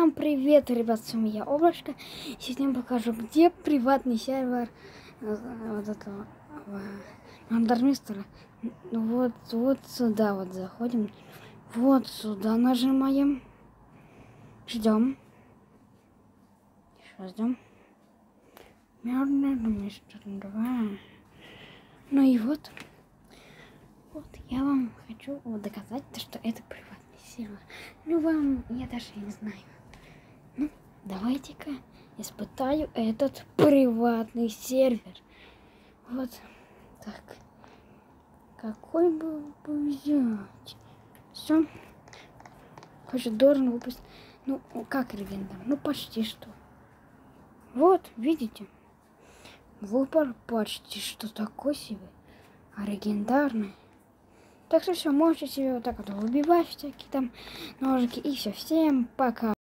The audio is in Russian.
Всем привет, ребят, с вами я, Облачко. Сегодня покажу, где приватный сервер вот этого Андермистера. Вот сюда вот заходим. Вот сюда нажимаем. Ждем. Сейчас ждем. Мистер 2. Ну и вот я вам хочу доказать, что это приватный сервер. Ну вам, я даже не знаю. Ну, давайте-ка испытаю этот приватный сервер. Вот так. Какой бы взять? Все. Хочет должен выпустить. Ну, как легендар? Ну, почти что. Вот, видите? Выбор почти что такой себе. А легендарный. Так что все, можете себе вот так вот выбивать всякие там ножики. И все. Всем пока.